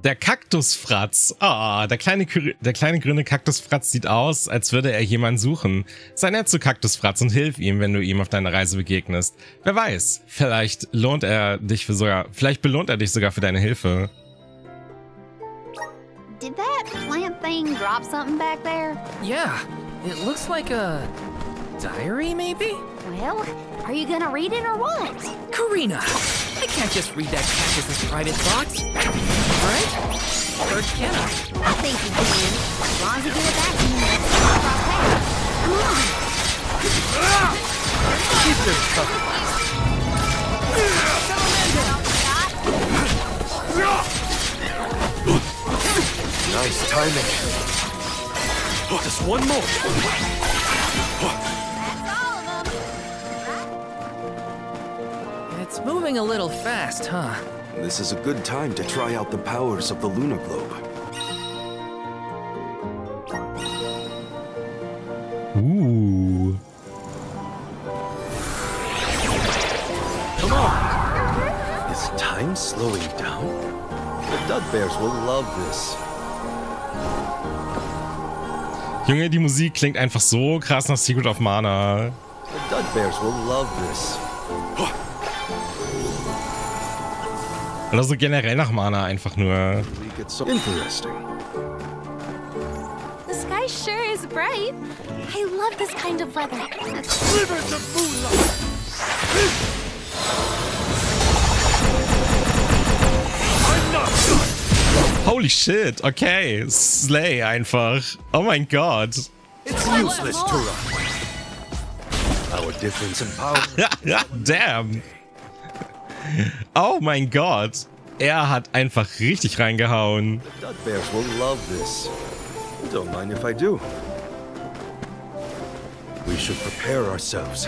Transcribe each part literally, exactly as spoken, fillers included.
Der Kaktusfratz. Ah, oh, der kleine, der kleine grüne Kaktusfratz sieht aus, als würde er jemanden suchen. Sei nett zu Kaktusfratz und hilf ihm, wenn du ihm auf deiner Reise begegnest. Wer weiß, vielleicht lohnt er dich für sogar, vielleicht belohnt er dich sogar für deine Hilfe. Did that plant thing drop something back there? Yeah, it looks like a diary, maybe? Well, are you gonna read it or what? Karina, I can't just read that cactus's private thoughts. Right? Or can I? I think you can. As long as you give it back to me next time we cross paths. Come on. Keep your cover. Nice timing. Just one more. It's moving a little fast, huh? This is a good time to try out the powers of the Luna Globe. Ooh. Come on! Is time slowing down? The Dudbears will love this. Junge, die Musik klingt einfach so krass nach Secret of Mana. The Dudbears will love this. Oder so generell nach Mana einfach nur. Interesting. The sky sure is bright. I love this kind of weather. Holy shit, okay. Slay einfach. Oh mein Gott. It's useless to run. Our difference in power. Damn. Oh mein Gott. Er hat einfach richtig reingehauen. The Dudbears will love this. Don't mind if I do. We should prepare ourselves.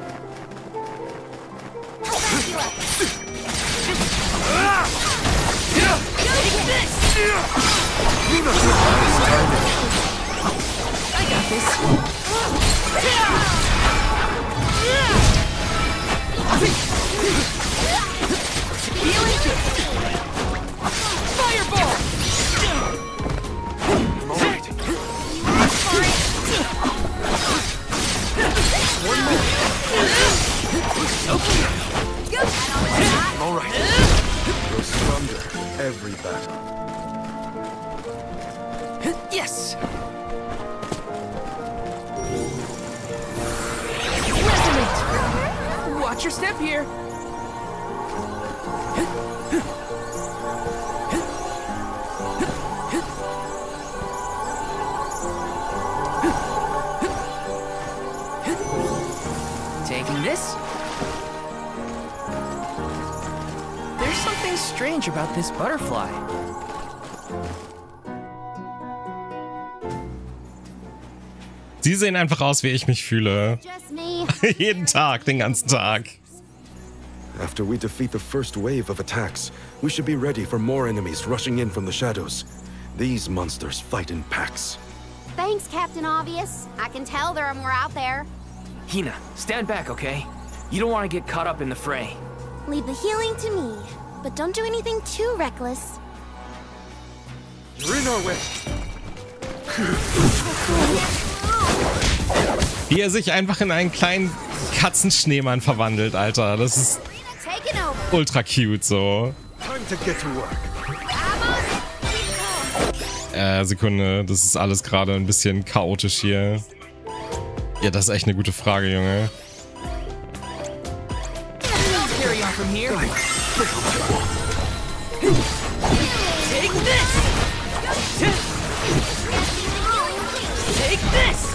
I got this. Fireball! One more. Okay. All right. Grow stronger every battle. Yes! Resonate! Watch your step here! Taking this? There's something strange about this butterfly. Sie sehen einfach aus, wie ich mich fühle. Just me. Jeden Tag, den ganzen Tag. After we defeat the first wave of attacks, we should be ready for more enemies rushing in from the shadows. These monsters fight in packs. Thanks, Captain Obvious. I can tell there are more out there. Hina, stand back, okay? You don't want to get caught up in the fray. Leave the healing to me, but don't do anything too reckless. You're in our way. Wie er sich einfach in einen kleinen Katzenschneemann verwandelt, Alter. Das ist ultra cute so. Time to get to work. Äh, Sekunde. Das ist alles gerade ein bisschen chaotisch hier. Ja, das ist echt eine gute Frage, Junge. Carry on from here. Take this! Take this!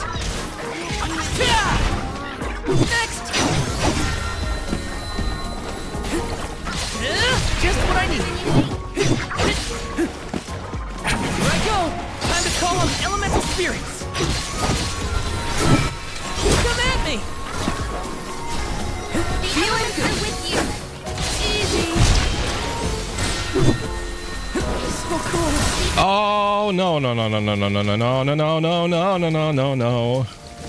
Next! Just what I need. Here I go! Time to call on elemental spirits. Come at me! Feeling good with you. Easy! So cool. Oh, no, no, no, no, no, no, no, no, no, no, no, no, no, no, no, no, no.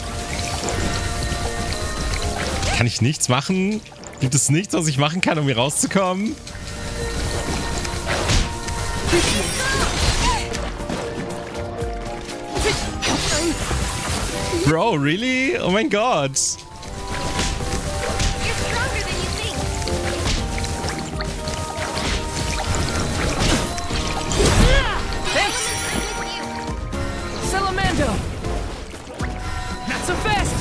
Kann ich nichts machen? Gibt es nichts, was ich machen kann, um hier rauszukommen? Bro, really? Oh mein Gott. You're stronger than you think. Thanks! I'm with you. Salamando! Not so fast!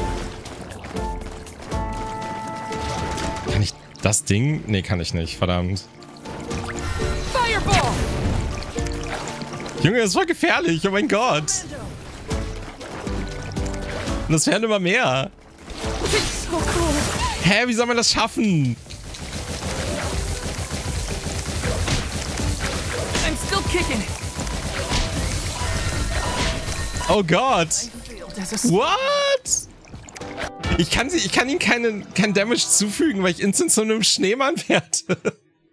Kann ich das Ding? Nee, kann ich nicht. Verdammt. Fireball! Junge, das war gefährlich. Oh mein Gott. Und das werden immer mehr. So cool! Hä, wie soll man das schaffen? I'm still kicking! Oh Gott. There's a What? Ich kann, sie, ich kann ihm keinen kein Damage zufügen, weil ich instant zu einem Schneemann werde.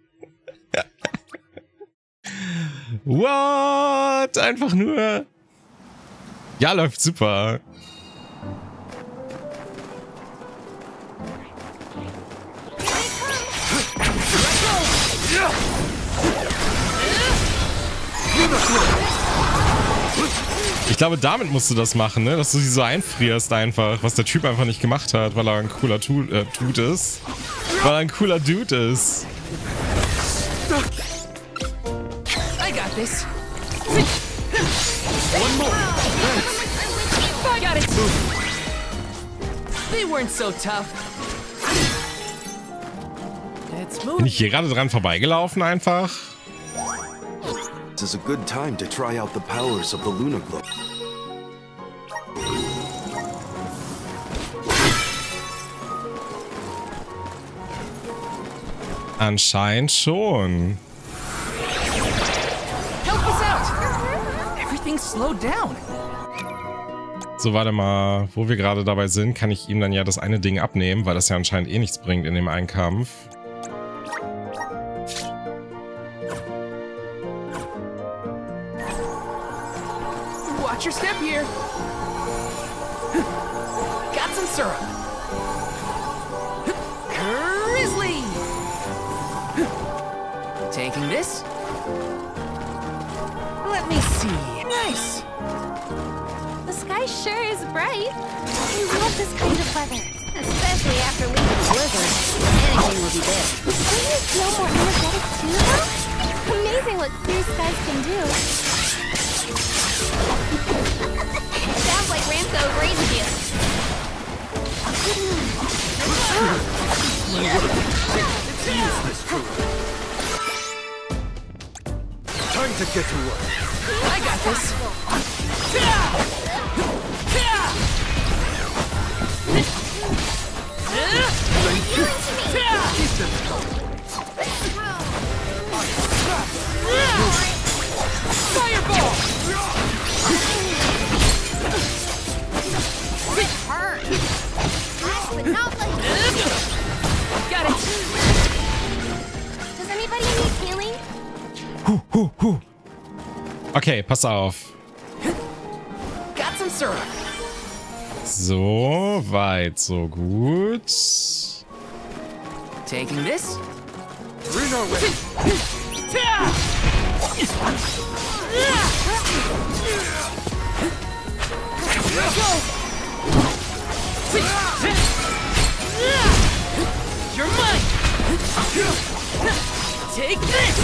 What? Einfach nur... Ja, läuft super. Ich glaube, damit musst du das machen, ne? Dass du sie so einfrierst einfach, was der Typ einfach nicht gemacht hat, weil er ein cooler tu äh, Dude ist. Weil er ein cooler Dude ist. I got this. One more. I got it. They weren't so tough. Let's move. Bin ich hier gerade dran vorbeigelaufen einfach? This is a good time to try out the powers of the Luna Globe. Anscheinend schon. Help us out. Everything's slowed down. So, warte mal. Wo wir gerade dabei sind, kann ich ihm dann ja das eine Ding abnehmen, weil das ja anscheinend eh nichts bringt in dem Einkampf. Watch your step here. Got some syrup. Grizzly. Taking this. Let me see. Nice. The sky sure is bright. I love this kind of weather. Especially after leaving Blizzard. Anything will be there. Don't you feel more energetic too, though? Amazing what clear skies can do. Sounds like Ramco agrees with you. Time to get to work. I got this. Fireball! Hurt. Last but not least. Got it. Does anybody need healing? Huh, huh, huh. Okay, pass auf. Got some syrup. So weit, so gut. Taking this. Reno ready. You're mine. Take this.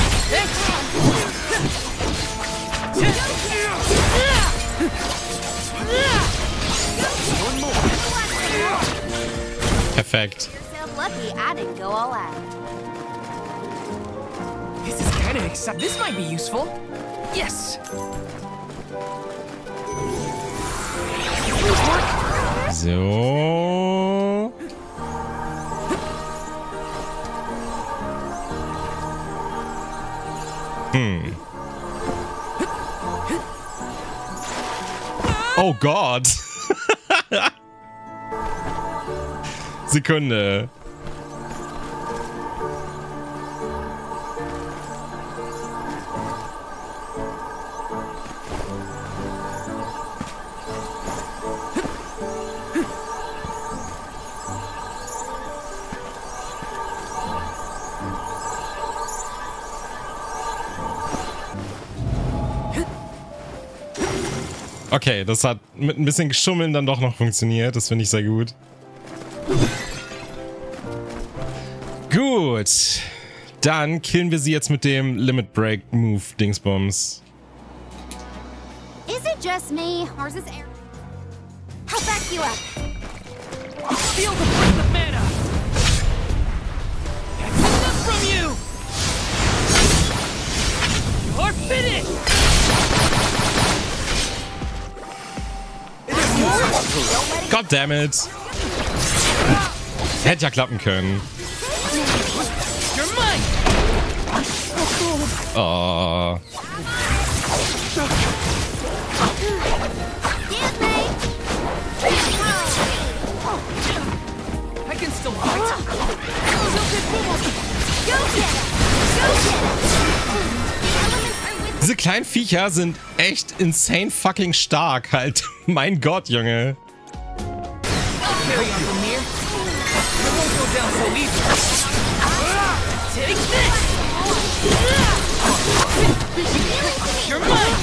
One more. Perfekt. Yourself lucky I didn't go all out. This is kind of exciting. This might be useful. Yes. So. Hm. Oh Gott. Sekunde. Okay, das hat mit ein bisschen Geschummeln dann doch noch funktioniert. Das finde ich sehr gut. Gut. Dann killen wir sie jetzt mit dem Limit Break Move Dingsbums. Is it just me, or is this air? I'll back you up. Feel the breath of mana! That's enough from you! You're finished! God damn it. Hätte ja klappen können. You're mine! Oh. I can still fight! Diese kleinen Viecher sind echt insane fucking stark halt. Mein Gott, Junge. Carry on from here. It won't go down so easy. Take this! You're mine!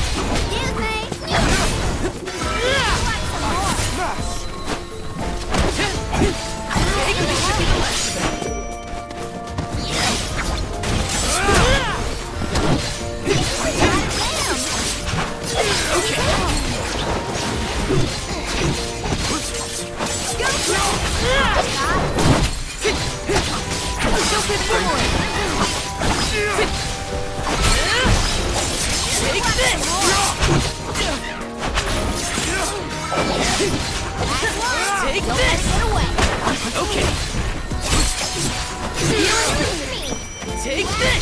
Take this! Take this! Okay. Take this!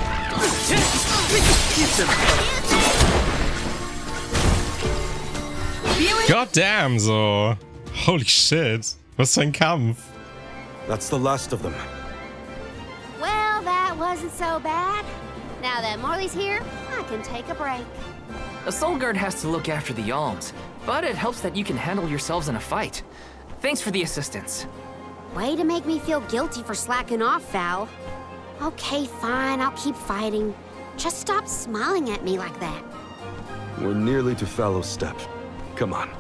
God damn, so. Holy shit. Was für ein Kampf. That's the last of them. Well, that wasn't so bad. Now that Morley's here, I can take a break. A soul guard has to look after the alms, but it helps that you can handle yourselves in a fight. Thanks for the assistance. Way to make me feel guilty for slacking off, Val. Okay, fine, I'll keep fighting. Just stop smiling at me like that. We're nearly to Fallow's Step. Come on.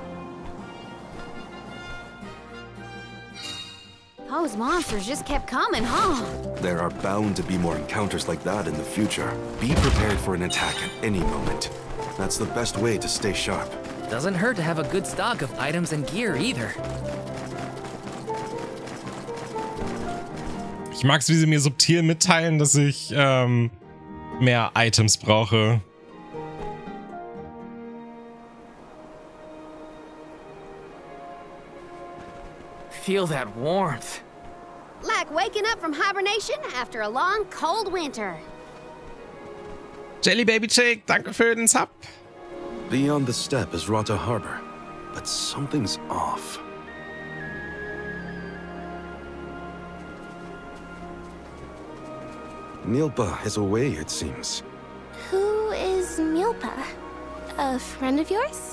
Those monsters just kept coming, huh? There are bound to be more encounters like that in the future. Be prepared for an attack at any moment. That's the best way to stay sharp. Doesn't hurt to have a good stock of items and gear either. Ich mag's, wie sie mir subtil mitteilen, dass ich ähm, mehr Items brauche. Feel that warmth. Like waking up from hibernation after a long, cold winter. Jelly Baby Chick, danke für den Sub. Beyond the steppe is Rata Harbor, but something's off. Milpa is away, it seems. Who is Milpa? A friend of yours?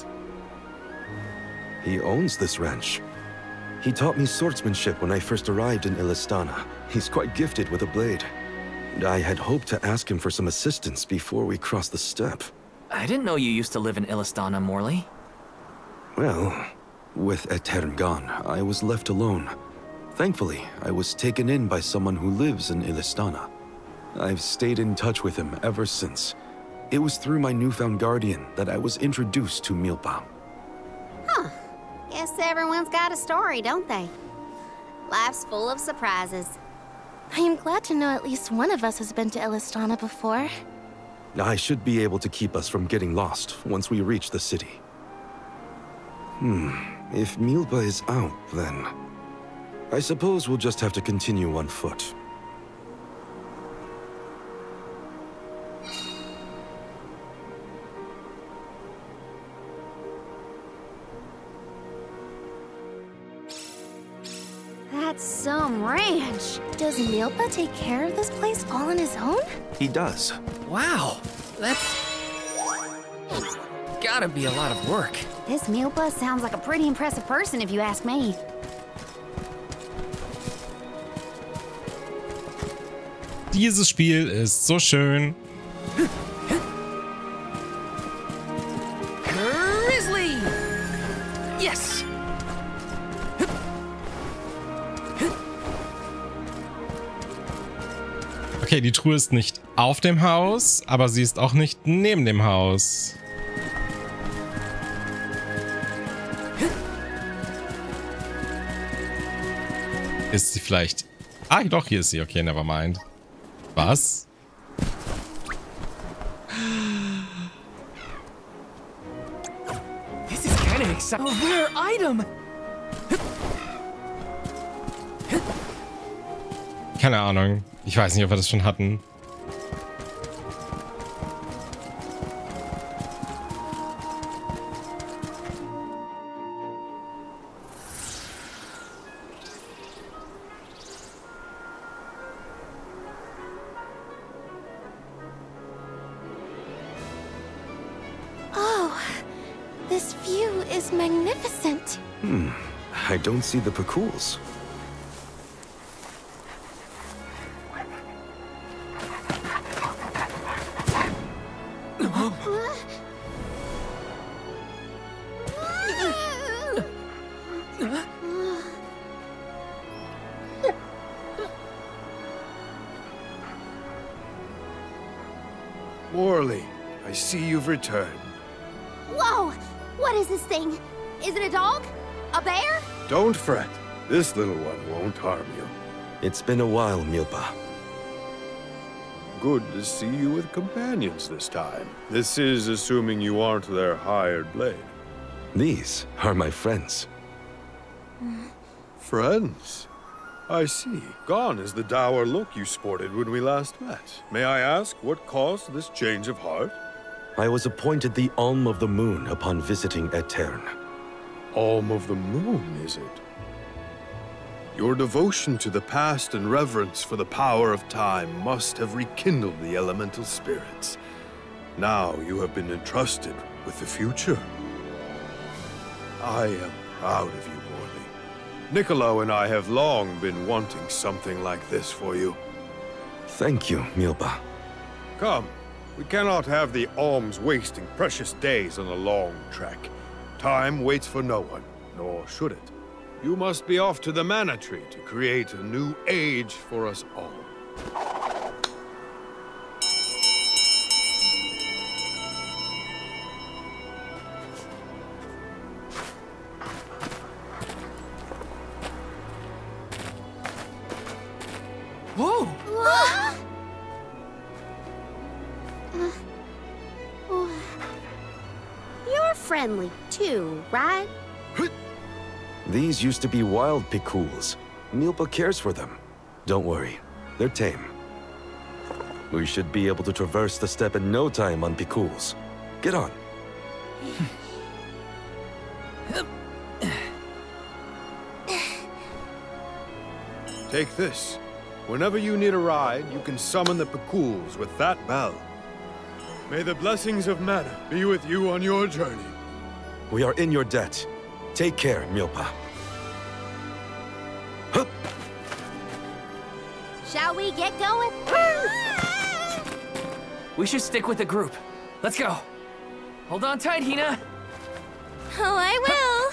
He owns this ranch. He taught me swordsmanship when I first arrived in Illistana. He's quite gifted with a blade. And I had hoped to ask him for some assistance before we crossed the steppe. I didn't know you used to live in Illistana, Morley. Well, with Etern gone, I was left alone. Thankfully, I was taken in by someone who lives in Illistana. I've stayed in touch with him ever since. It was through my newfound guardian that I was introduced to Milpa. Huh. Guess everyone's got a story, don't they? Life's full of surprises. I am glad to know at least one of us has been to Illistana before. I should be able to keep us from getting lost once we reach the city. Hmm, if Milpa is out, then I suppose we'll just have to continue on foot. That's some ranch. Does Milpa take care of this place all on his own? He does. Wow, that's gotta be a lot of work. This Milpa sounds like a pretty impressive person if you ask me. Dieses Spiel ist so schön. Grizzly! Okay, die Truhe ist nicht auf dem Haus, aber sie ist auch nicht neben dem Haus. Ist sie vielleicht... Ah, doch, hier ist sie. Okay, never mind. Was? This is kind of exciting. A rare item. Keine Ahnung. Ich weiß nicht, ob wir das schon hatten. Oh, this view is magnificent. Hmm. I don't see the Pekuls. Morley, I see you've returned. Whoa! What is this thing? Is it a dog? A bear? Don't fret. This little one won't harm you. It's been a while, Milpa. Good to see you with companions this time. This is assuming you aren't their hired blade. These are my friends. Friends? I see. Gone is the dour look you sported when we last met. May I ask what caused this change of heart? I was appointed the Alm of the Moon upon visiting Aetern. Alm of the Moon, is it? Your devotion to the past and reverence for the power of time must have rekindled the elemental spirits. Now you have been entrusted with the future. I am proud of you, Morley. Niccolo and I have long been wanting something like this for you. Thank you, Milpa. Come, we cannot have the alms wasting precious days on a long trek. Time waits for no one, nor should it. You must be off to the Mana Tree to create a new age for us all. Whoa! You're friendly too, right? These used to be wild Pekuls. Milpa cares for them. Don't worry, they're tame. We should be able to traverse the steppe in no time on Pekuls. Get on. Take this. Whenever you need a ride, you can summon the Pekuls with that bell. May the blessings of Mana be with you on your journey. We are in your debt. Take care, Milpa. Hup! Shall we get going? We should stick with the group. Let's go. Hold on tight, Hina. Oh, I will.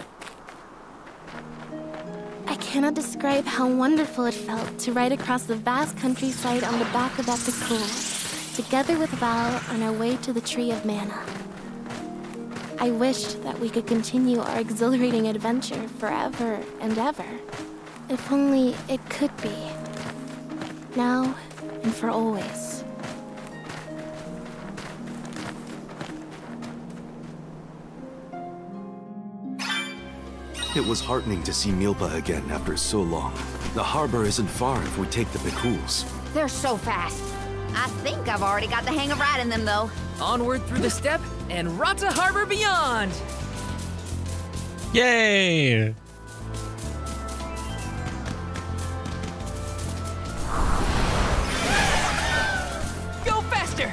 I cannot describe how wonderful it felt to ride across the vast countryside on the back of that Pekul, together with Val on our way to the Tree of Mana. I wished that we could continue our exhilarating adventure forever and ever. If only it could be. Now and for always. It was heartening to see Milpa again after so long. The harbor isn't far if we take the Pekuls. They're so fast. I think I've already got the hang of riding them, though. Onward through the steppe and Rata Harbor beyond! Yay! Go faster!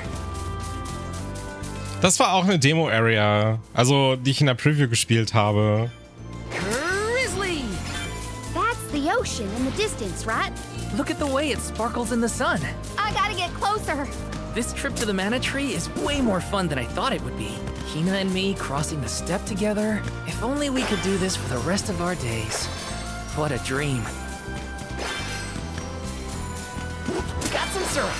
Das war auch eine Demo-Area, also die ich in der Preview gespielt habe. Grizzly! That's the ocean in the distance, right? Look at the way it sparkles in the sun. I gotta get closer. This trip to the Mana Tree is way more fun than I thought it would be. Hina and me crossing the steppe together. If only we could do this for the rest of our days. What a dream. Got some syrup.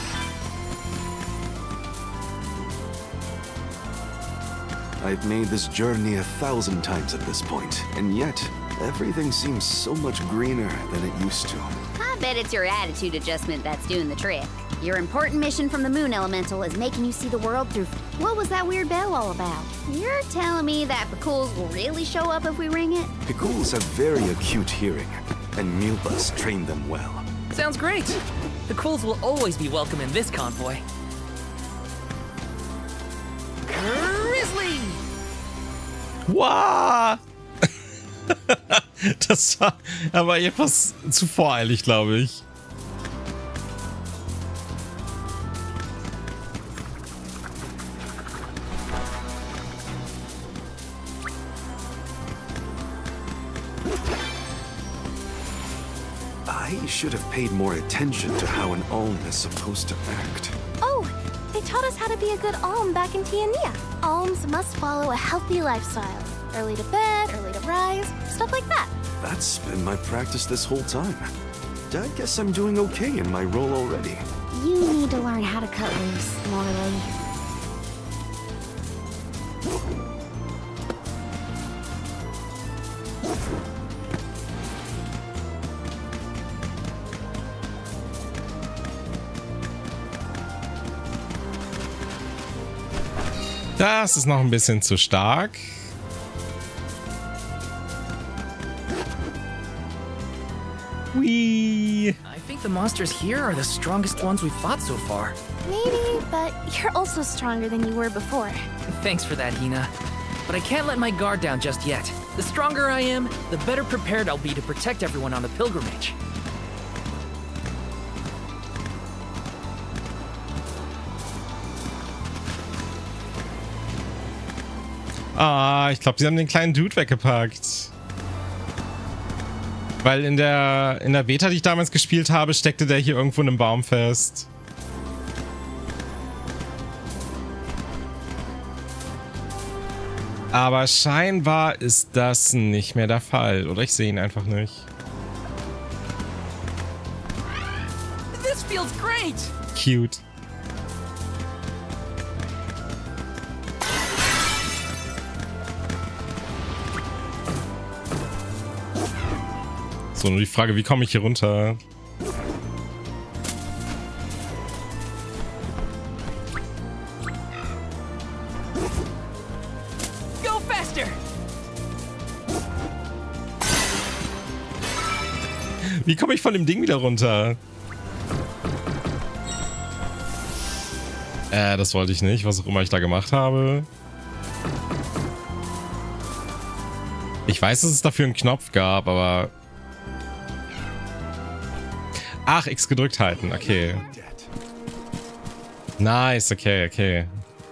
I've made this journey a thousand times at this point, and yet everything seems so much greener than it used to. I bet it's your attitude adjustment that's doing the trick. Your important mission from the Moon Elemental is making you see the world through... What was that weird bell all about? You're telling me that Picools will really show up if we ring it? Picools have very acute hearing, and Mulebus trained them well. Sounds great. The Cools will always be welcome in this convoy. Grizzly! Wow! Das war aber etwas zu voreilig, glaube ich. I should have paid more attention to how an Alm is supposed to act. Oh, they taught us how to be a good Alm back in Tiania. Alms must follow a healthy lifestyle. Early to bed, early to rise, stuff like that. That's been my practice this whole time. I guess I'm doing okay in my role already. You need to learn how to cut loose, Morley. Das ist noch ein bisschen zu stark. Whee! I think the monsters here are the strongest ones we've fought so far. Maybe, but you're also stronger than you were before. Thanks for that, Hina. But I can't let my guard down just yet. The stronger I am, the better prepared I'll be to protect everyone on the pilgrimage. Ah, ich glaube, sie haben den kleinen Dude weggepackt. Weil in der, in der Beta, die ich damals gespielt habe, steckte der hier irgendwo in einem Baum fest. Aber scheinbar ist das nicht mehr der Fall. Oder ich sehe ihn einfach nicht. This feels great! Cute. So, nur die Frage, wie komme ich hier runter? Go faster! Wie komme ich von dem Ding wieder runter? Äh, das wollte ich nicht, was auch immer ich da gemacht habe. Ich weiß, dass es dafür einen Knopf gab, aber... Ach, X gedrückt halten, okay. Nice, okay, okay.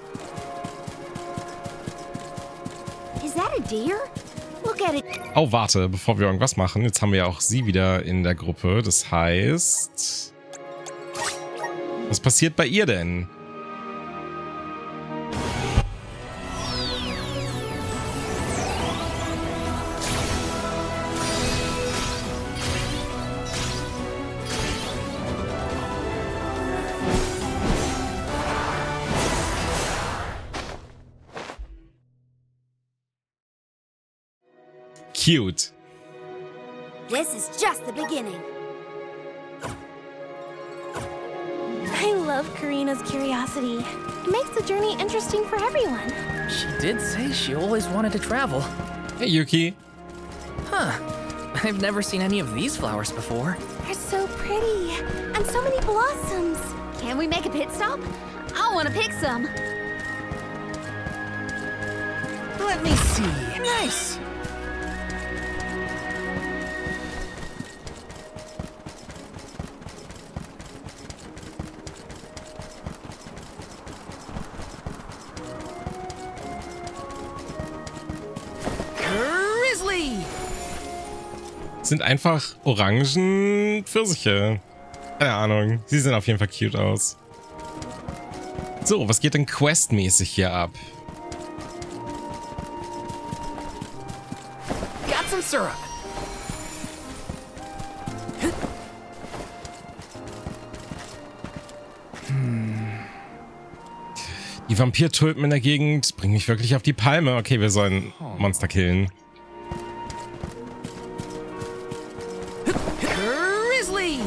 Is that a deer? Look at it. Oh, warte, bevor wir irgendwas machen. Jetzt haben wir ja auch sie wieder in der Gruppe. Das heißt... Was passiert bei ihr denn? Cute. This is just the beginning. I love Karina's curiosity. It makes the journey interesting for everyone. She did say she always wanted to travel. Hey, Yuki. Huh. I've never seen any of these flowers before. They're so pretty. And so many blossoms. Can we make a pit stop? I want to pick some. Let me see. Nice! Sind einfach orangen Pfirsiche. Keine Ahnung. Sie sehen auf jeden Fall cute aus. So, was geht denn questmäßig hier ab? Got some syrup. Die Vampir-Tulpen in der Gegend bringen mich wirklich auf die Palme. Okay, wir sollen Monster killen. Grizzly!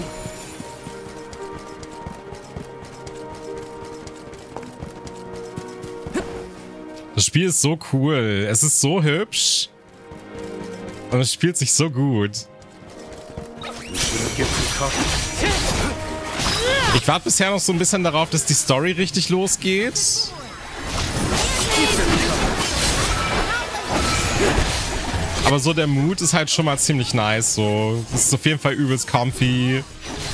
Das Spiel ist so cool. Es ist so hübsch. Und es spielt sich so gut. Ich warte bisher noch so ein bisschen darauf, dass die Story richtig losgeht. Aber so der Mood ist halt schon mal ziemlich nice. So, das ist auf jeden Fall übelst comfy.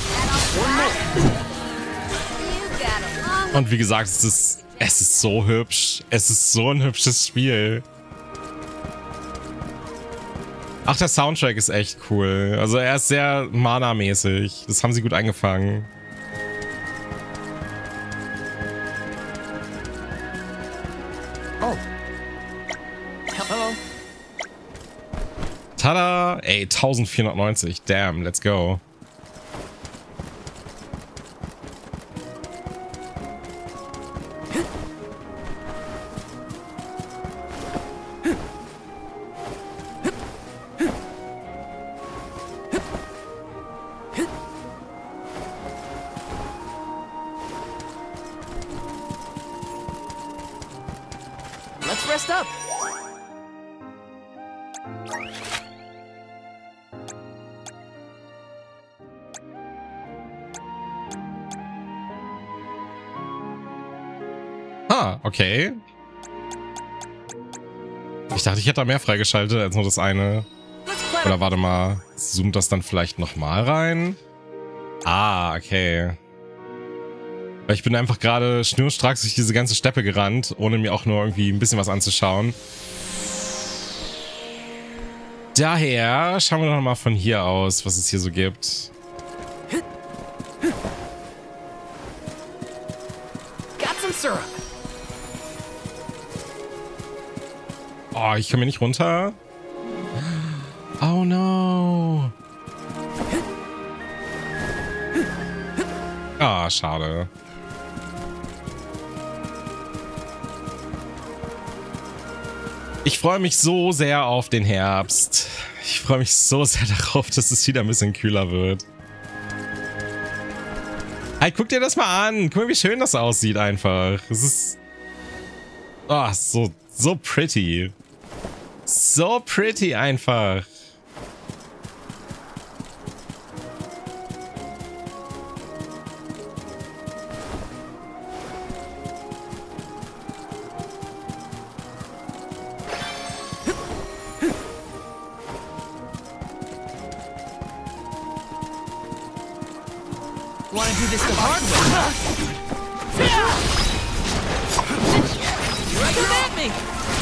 Und wie gesagt, es ist, es ist so hübsch. Es ist so ein hübsches Spiel. Ach, der Soundtrack ist echt cool. Also er ist sehr Mana-mäßig. Das haben sie gut eingefangen. Oh. Hello. Tada! Ey, vierzehnhundertneunzig. Damn, let's go. Let's rest up. Ah, okay. Ich dachte, ich hätte da mehr freigeschaltet als nur das eine. Oder warte mal, zoomt das dann vielleicht nochmal rein? Ah, okay. Weil ich bin einfach gerade schnurstracks durch diese ganze Steppe gerannt, ohne mir auch nur irgendwie ein bisschen was anzuschauen. Daher schauen wir doch mal von hier aus, was es hier so gibt. Got some syrup. Oh, ich komme hier nicht runter. Oh no. Ah, schade. Ich freue mich so sehr auf den Herbst. Ich freue mich so sehr darauf, dass es wieder ein bisschen kühler wird. Hey, guck dir das mal an. Guck mal, wie schön das aussieht einfach. Es ist... Oh, so, so pretty. So pretty einfach. Wanna do this the hard way, huh? You're coming at me!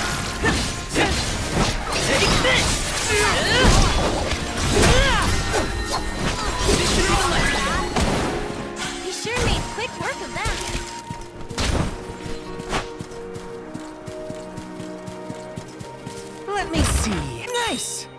Take this! You sure made quick work of that. Let me see. Nice!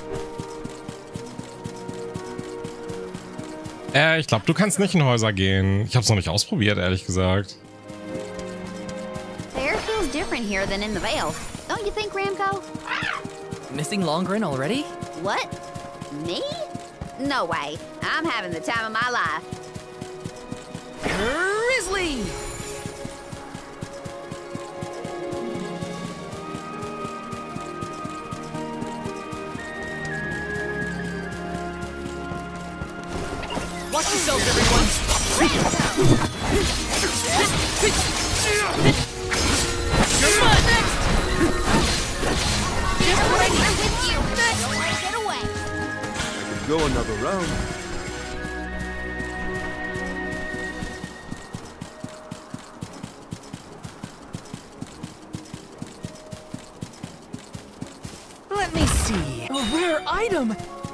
Äh, ich glaube, du kannst nicht in Häuser gehen. Ich habe es noch nicht ausprobiert, ehrlich gesagt. The air feels different here than in the Vale. Don't you think, Ramco? Missing Longren already? What? Me? No way. I'm having the time of my life. Grizzly! Watch yourselves, everyone! Come on, next! Just right here with you. Don't let it get away. I could go another round. Let me see. A rare item!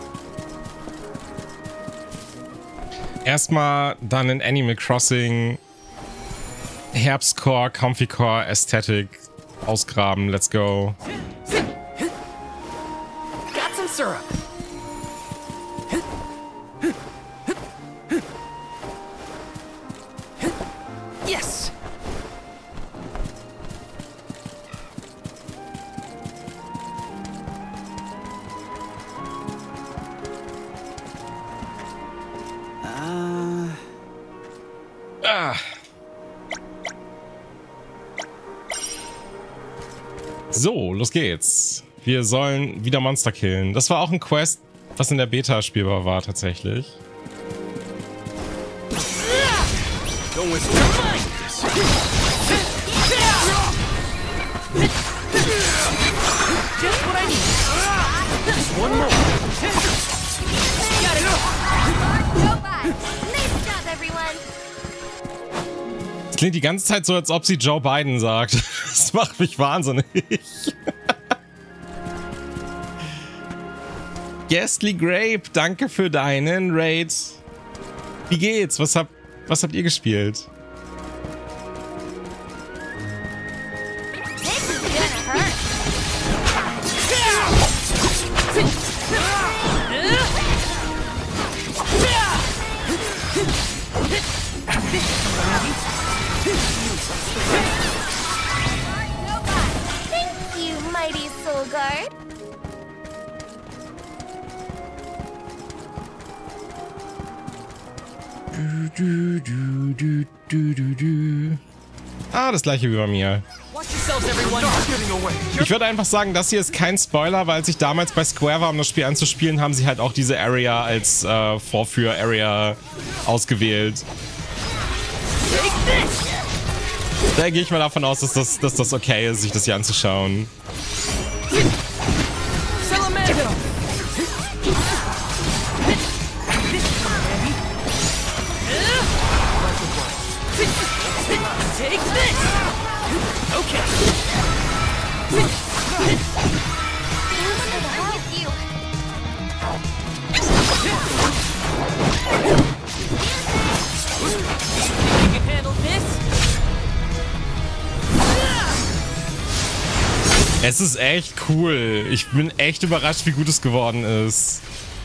Erstmal dann in Animal Crossing Herbstcore, Comfycore, Ästhetik ausgraben. Let's go. Got some syrup. Yes. Ah. So, los geht's. Wir sollen wieder Monster killen. Das war auch ein Quest, was in der Beta spielbar war tatsächlich. Es klingt die ganze Zeit so, als ob sie Joe Biden sagt. Das macht mich wahnsinnig. Ghastly Grape, danke für deinen Raid. Wie geht's? Was habt, was habt ihr gespielt? Thank you, mighty soul guard. Du, du, du, du, du, du. Ah, das gleiche wie bei mir. Ich würde einfach sagen, das hier ist kein Spoiler, weil als ich damals bei Square war, um das Spiel anzuspielen, haben sie halt auch diese Area als äh, Vorführ-Area ausgewählt. Da gehe ich mal davon aus, dass das, dass das okay ist, sich das hier anzuschauen. Take this! Okay. You can handle this? Es ist echt cool. Ich bin echt überrascht, wie gut es geworden ist.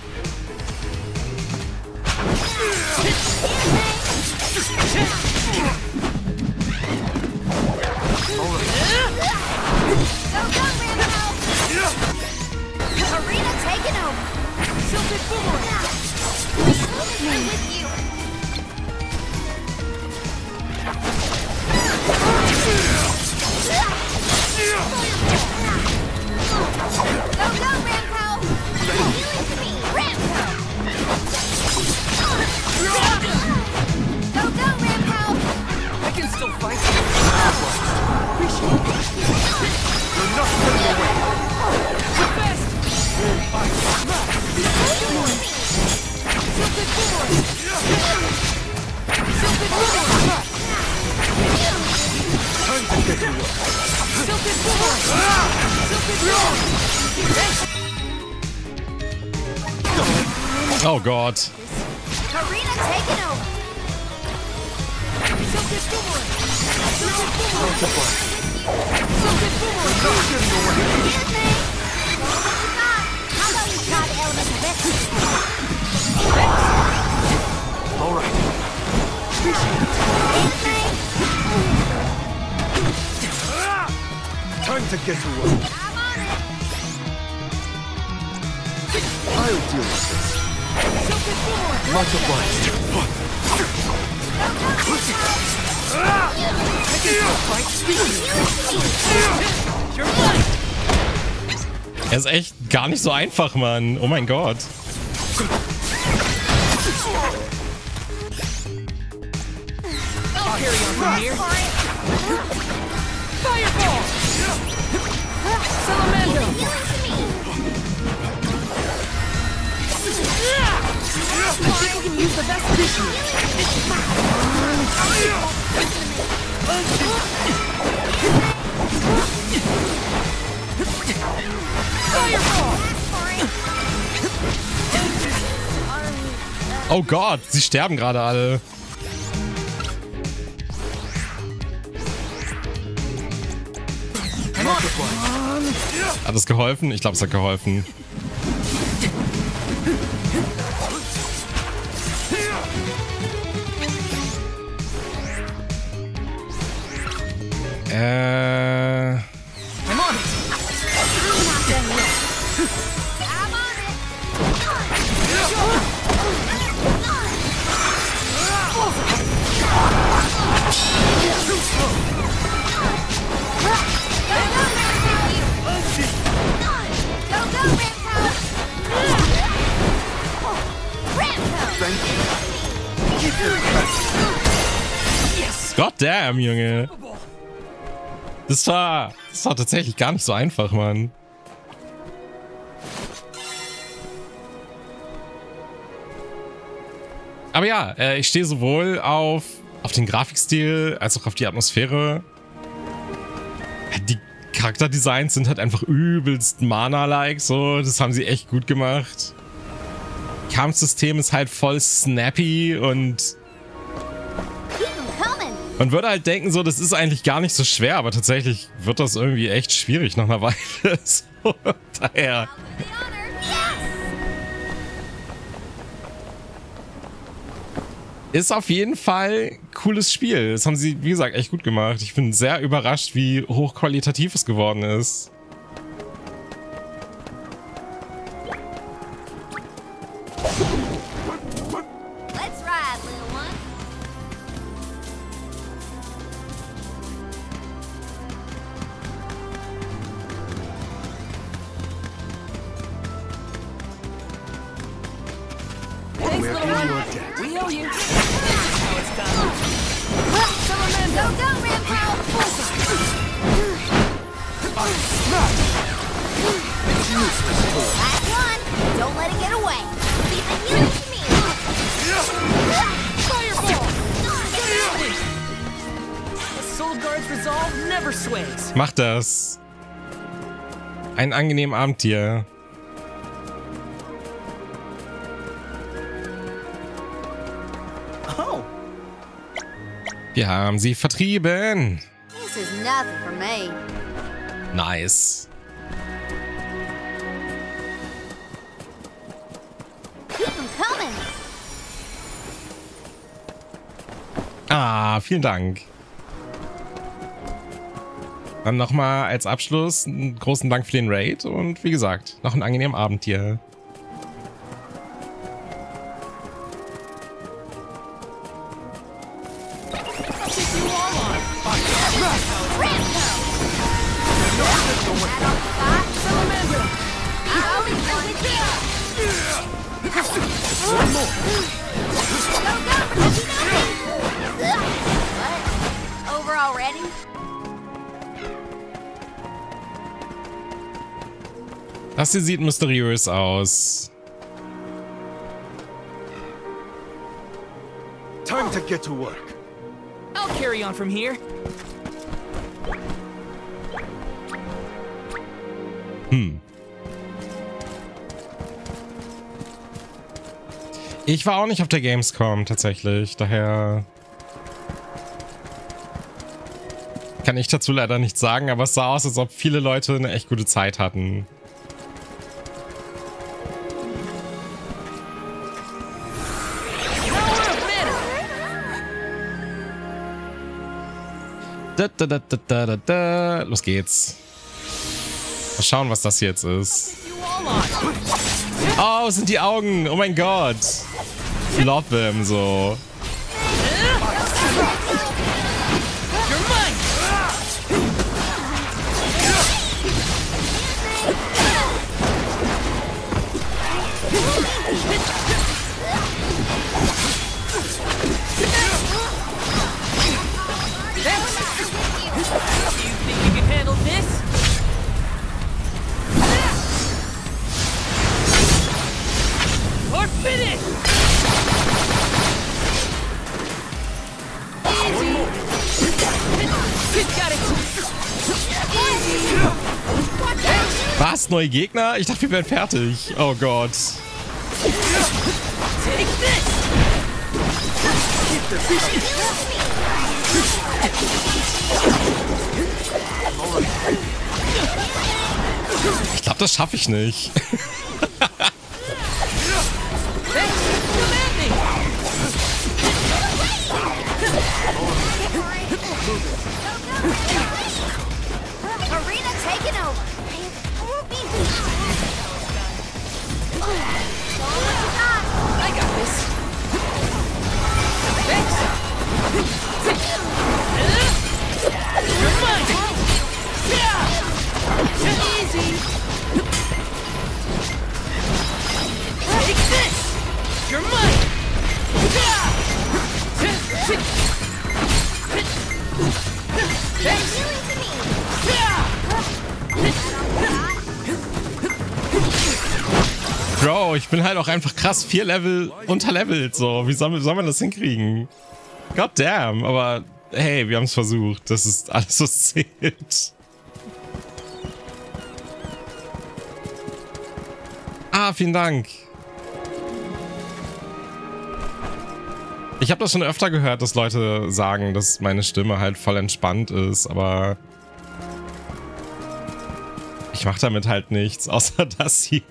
Oh Gott. Time to get to work. I'll deal with this. Much obliged. Er ist echt gar nicht so einfach, Mann. Oh mein Gott. Fireball! Salamando! I think we can use the best vision. Fireball! Oh Gott, sie sterben gerade alle. Hat es geholfen? Ich glaube, es hat geholfen. Äh. God damn, Junge. Das war, das war tatsächlich gar nicht so einfach, Mann. Aber ja, äh, ich stehe sowohl auf, auf den Grafikstil als auch auf die Atmosphäre. Die Charakterdesigns sind halt einfach übelst Mana-like, so. Das haben sie echt gut gemacht. Kampfsystem ist halt voll snappy und man würde halt denken, so, das ist eigentlich gar nicht so schwer, aber tatsächlich wird das irgendwie echt schwierig nach einer Weile. So, daher. Ist auf jeden Fall ein cooles Spiel. Das haben sie, wie gesagt, echt gut gemacht. Ich bin sehr überrascht, wie hochqualitativ es geworden ist. Let's ride, little one. Thanks, little one. We owe you. This is how it's done. Go, go, Rambo! Last one. Don't let it get away. Leave it here to me. Fireball! The Soul Guard's resolve never sways. Mach das. Einen angenehmen Abend dir. Oh. Wir haben sie vertrieben. This is nothing for me. Nice. Keep them coming. Ah, vielen Dank. Dann nochmal als Abschluss einen großen Dank für den Raid und wie gesagt, noch einen angenehmen Abend hier. Over already? Das hier sieht mysteriös aus. Time to get to work. I'll carry on from here. Hm. Ich war auch nicht auf der Gamescom tatsächlich, daher kann ich dazu leider nichts sagen, aber es sah aus, als ob viele Leute eine echt gute Zeit hatten. Da, da, da, da, da, da, da. Los geht's. Mal schauen, was das jetzt ist. Oh, es sind die Augen. Oh mein Gott. Love them so. You can handle this? Or finish! Got it. Was? Neue Gegner? Ich dachte, wir wären fertig. Oh Gott. Take this! Ich glaube, das schaffe ich nicht. Arena taking over. I got this. Thanks. You're mine. Easy. Take this. You're mine. Bro, ich bin halt auch einfach krass vier Level unterlevelt, so. Wie soll, soll man das hinkriegen? God damn, aber hey, wir haben es versucht. Das ist alles, was zählt. Ah, vielen Dank. Ich habe das schon öfter gehört, dass Leute sagen, dass meine Stimme halt voll entspannt ist, aber ich mache damit halt nichts, außer das hier.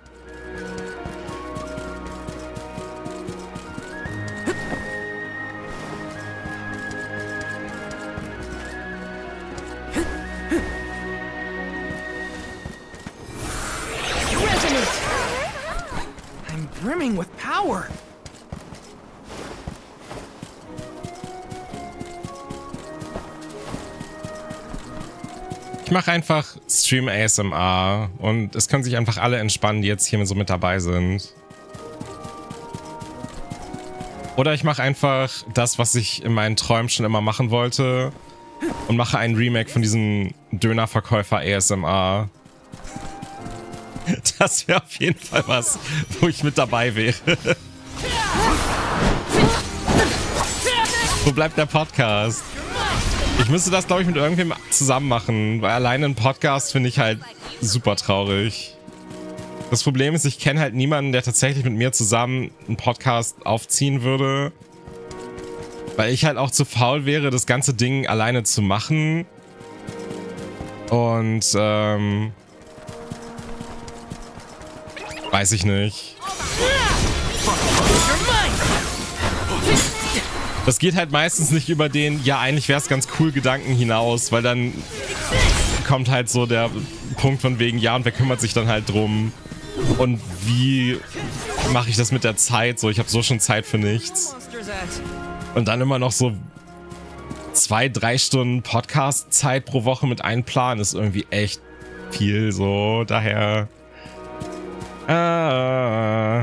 I'm brimming with power. Ich mache einfach Stream A S M R und es können sich einfach alle entspannen, die jetzt hier so mit dabei sind. Oder ich mache einfach das, was ich in meinen Träumen schon immer machen wollte und mache ein Remake von diesem Dönerverkäufer A S M R. Das wäre auf jeden Fall was, wo ich mit dabei wäre. Wo bleibt der Podcast? Ich müsste das, glaube ich, mit irgendwem zusammen machen, weil alleine ein Podcast finde ich halt super traurig. Das Problem ist, ich kenne halt niemanden, der tatsächlich mit mir zusammen einen Podcast aufziehen würde. Weil ich halt auch zu faul wäre, das ganze Ding alleine zu machen. Und, ähm... weiß ich nicht. Das geht halt meistens nicht über den, ja, eigentlich wäre es ganz cool Gedanken hinaus, weil dann kommt halt so der Punkt von wegen, ja, und wer kümmert sich dann halt drum? Und wie mache ich das mit der Zeit? So, ich habe so schon Zeit für nichts. Und dann immer noch so zwei, drei Stunden Podcast-Zeit pro Woche mit einplanen ist irgendwie echt viel, so, daher... Ah...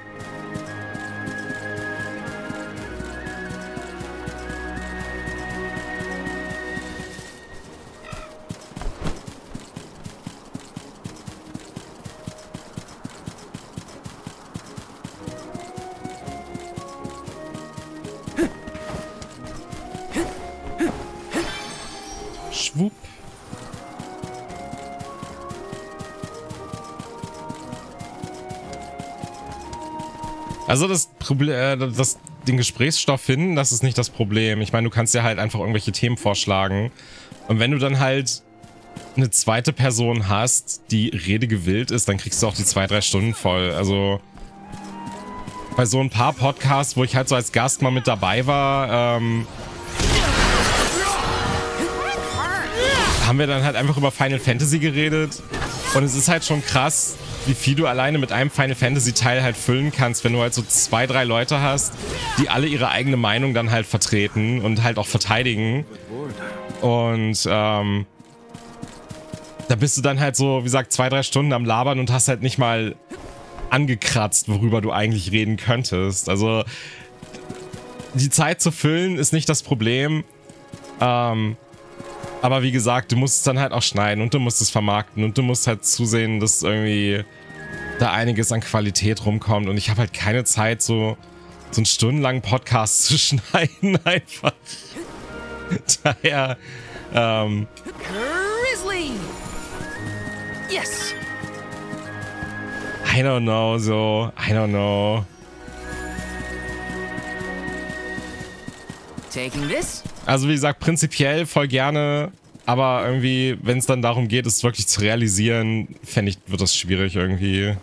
Schwupp. Also das Problem, äh, das, den Gesprächsstoff finden, das ist nicht das Problem. Ich meine, du kannst ja halt einfach irgendwelche Themen vorschlagen. Und wenn du dann halt eine zweite Person hast, die redegewillt ist, dann kriegst du auch die zwei, drei Stunden voll. Also bei so ein paar Podcasts, wo ich halt so als Gast mal mit dabei war, ähm, haben wir dann halt einfach über Final Fantasy geredet. Und es ist halt schon krass, wie viel du alleine mit einem Final Fantasy Teil halt füllen kannst, wenn du halt so zwei, drei Leute hast, die alle ihre eigene Meinung dann halt vertreten und halt auch verteidigen. Und ähm, da bist du dann halt so, wie gesagt, zwei, drei Stunden am Labern und hast halt nicht mal angekratzt, worüber du eigentlich reden könntest. Also die Zeit zu füllen ist nicht das Problem. Ähm, aber wie gesagt, du musst es dann halt auch schneiden und du musst es vermarkten und du musst halt zusehen, dass irgendwie da einiges an Qualität rumkommt. Und ich habe halt keine Zeit, so, so einen stundenlangen Podcast zu schneiden einfach. Daher, ähm... Grizzly! Yes! I don't know, so, I don't know. Taking this? Also wie gesagt, prinzipiell voll gerne, aber irgendwie, wenn es dann darum geht, es wirklich zu realisieren, fände ich, wird das schwierig irgendwie.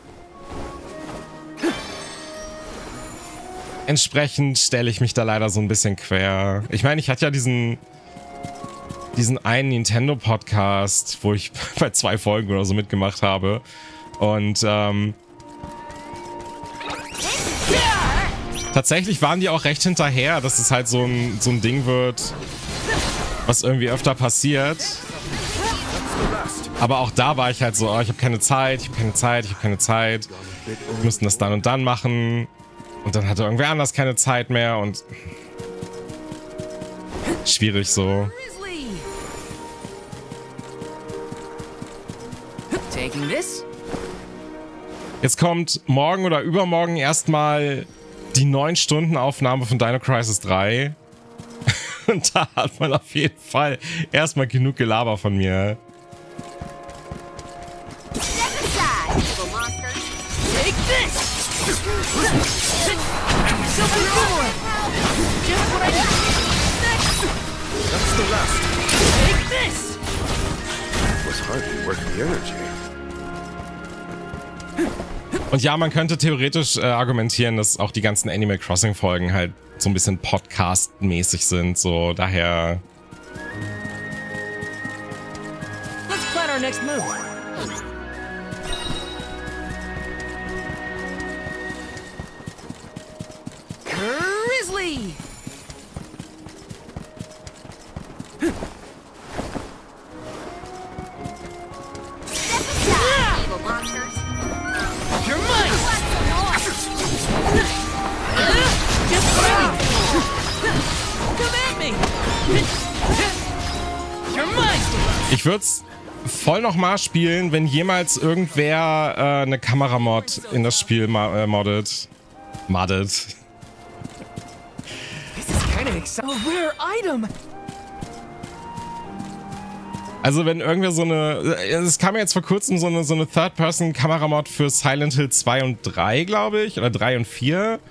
Entsprechend stelle ich mich da leider so ein bisschen quer. Ich meine, ich hatte ja diesen diesen einen Nintendo-Podcast, wo ich bei zwei Folgen oder so mitgemacht habe. Und ähm, tatsächlich waren die auch recht hinterher, dass es halt so ein, so ein Ding wird, was irgendwie öfter passiert. Aber auch da war ich halt so, oh, ich habe keine Zeit, ich habe keine Zeit, ich habe keine Zeit. Wir müssten das dann und dann machen. Und dann hatte irgendwer anders keine Zeit mehr und schwierig so. Taking this? Jetzt kommt morgen oder übermorgen erstmal die neun Stunden Aufnahme von Dino Crisis drei. Und da hat man auf jeden Fall erstmal genug Gelaber von mir. Und ja, man könnte theoretisch äh, argumentieren, dass auch die ganzen Animal Crossing Folgen halt so ein bisschen Podcast-mäßig sind, so daher. Let's plan our next move. Grizzly! Evil monsters. You're mine! Just come at me! You're mine! Ich würde es voll nochmal spielen, wenn jemals irgendwer äh, eine Kameramod in das Spiel ma äh, moddet. Moddet. This is kind of exciting. A rare item! Also wenn irgendwer so eine... Es kam ja jetzt vor kurzem so eine, so eine Third-Person-Kameramod für Silent Hill zwei und drei, glaube ich. Oder drei und vier.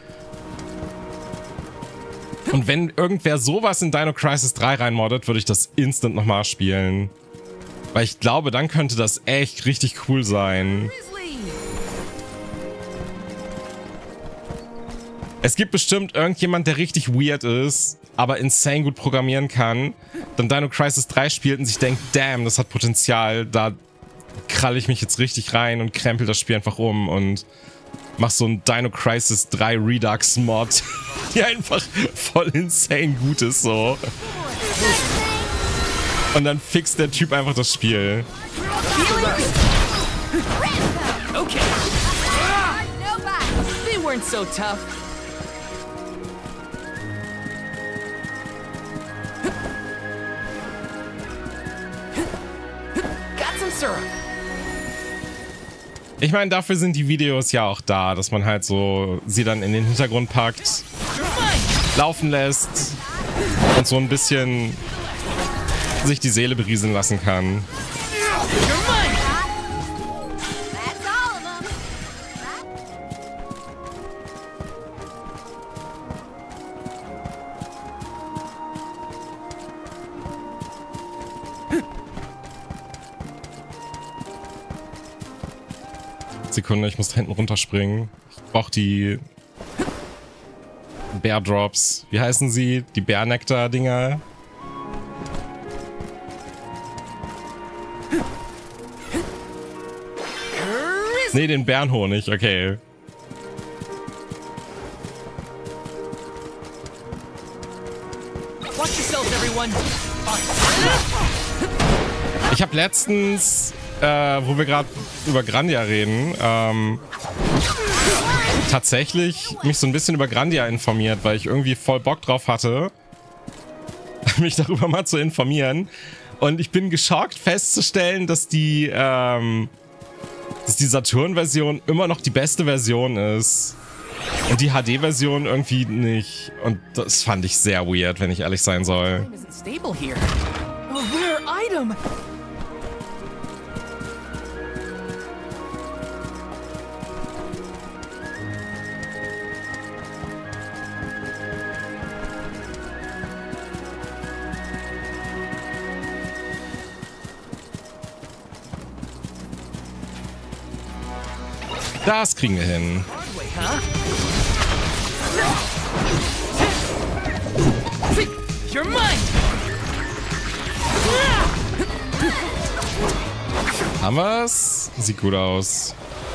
Und wenn irgendwer sowas in Dino Crisis drei reinmoddet, würde ich das instant nochmal spielen. Weil ich glaube, dann könnte das echt richtig cool sein. Grizzly! Es gibt bestimmt irgendjemand, der richtig weird ist, aber insane gut programmieren kann, dann Dino Crisis drei spielt und sich denkt, damn, das hat Potenzial, da kralle ich mich jetzt richtig rein und krempel das Spiel einfach um und mach so ein Dino Crisis drei Redux Mod, die einfach voll insane gut ist, so. Und dann fixt der Typ einfach das Spiel. Okay. They weren't so tough. Got some syrup. Ich meine, dafür sind die Videos ja auch da, dass man halt so sie dann in den Hintergrund packt, laufen lässt und so ein bisschen sich die Seele berieseln lassen kann. That's all of them. Sekunde, ich muss hinten runterspringen. Ich brauche die Bear Drops. Wie heißen sie? Die Bärnektar-Dinger. Nee, den Bärenhonig, okay. Watch yourselves, everyone. Ich habe letztens, äh, wo wir gerade über Grandia reden, ähm, tatsächlich mich so ein bisschen über Grandia informiert, weil ich irgendwie voll Bock drauf hatte, mich darüber mal zu informieren. Und ich bin geschockt festzustellen, dass die, ähm, dass die Saturn-Version immer noch die beste Version ist. Und die H D-Version irgendwie nicht. Und das fand ich sehr weird, wenn ich ehrlich sein soll. Isn't stable here. A rare item. Das kriegen wir hin. Huh? You're mine. Haben wir's? Sieht gut aus.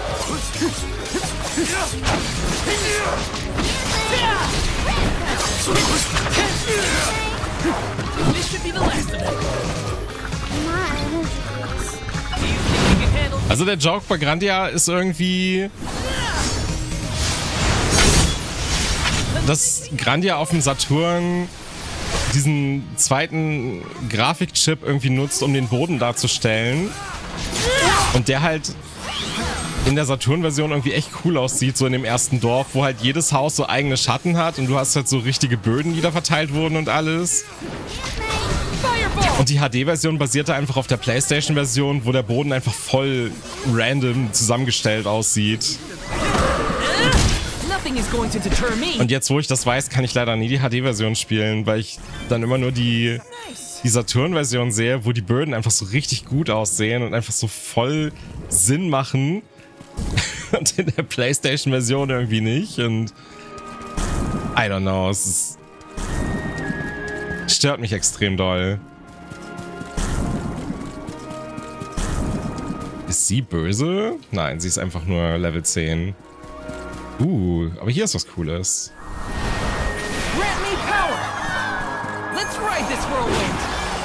This should be the last of it. Mann. Do you think you can handle? Also der Joke bei Grandia ist irgendwie, dass Grandia auf dem Saturn diesen zweiten Grafikchip irgendwie nutzt, um den Boden darzustellen. Und der halt in der Saturn-Version irgendwie echt cool aussieht, so in dem ersten Dorf, wo halt jedes Haus so eigene Schatten hat und du hast halt so richtige Böden, die da verteilt wurden und alles. Und die H D-Version basierte einfach auf der PlayStation-Version, wo der Boden einfach voll random zusammengestellt aussieht. Und jetzt, wo ich das weiß, kann ich leider nie die H D-Version spielen, weil ich dann immer nur die, die Saturn-Version sehe, wo die Böden einfach so richtig gut aussehen und einfach so voll Sinn machen. Und in der PlayStation-Version irgendwie nicht. Und I don't know, es ist, stört mich extrem doll. Ist sie böse? Nein, sie ist einfach nur Level zehn. Uh, aber hier ist was Cooles. Grant me power. Let's ride this whirlwind.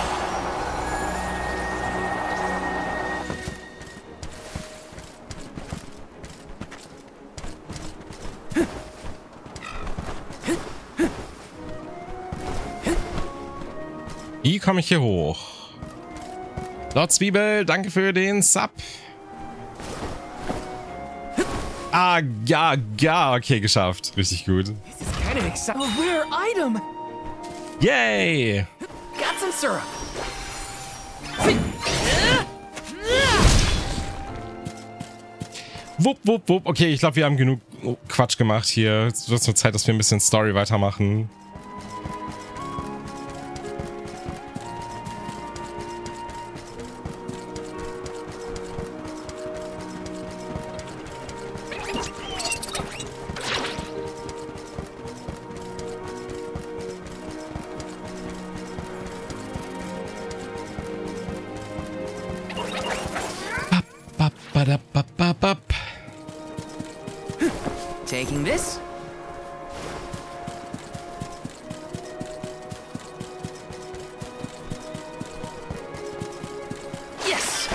Wie komme ich hier hoch? Lord Zwiebel, danke für den Sub. Ah, ja, ja, okay, geschafft. Richtig gut. This is kind of exciting. A rare item. Yay! Got some syrup. Wupp, wupp, wupp. Okay, ich glaube, wir haben genug Quatsch gemacht hier. Es wird nur Zeit, dass wir ein bisschen Story weitermachen. Taking this. Yes.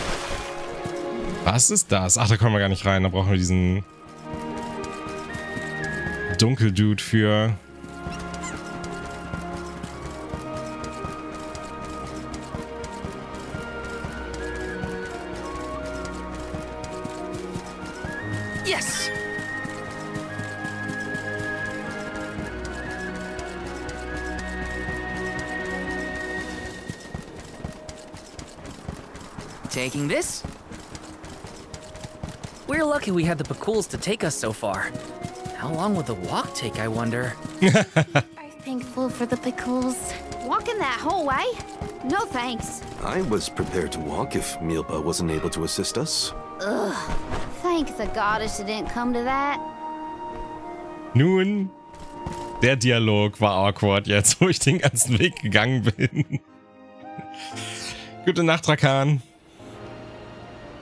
Was ist das? Ach, da kommen wir gar nicht rein. Da brauchen wir diesen Dunkeldude für. Yes. Taking this? We're lucky we had the Pakuls to take us so far. How long will the walk take, I wonder? Are thankful for the pickles. Walking that whole way? No thanks. I was prepared to walk if Milpa wasn't able to assist us. Ugh. Thank the goddess it didn't come to that. Nun, der Dialog war awkward jetzt, wo ich den ganzen Weg gegangen bin. Gute Nacht, Rakan.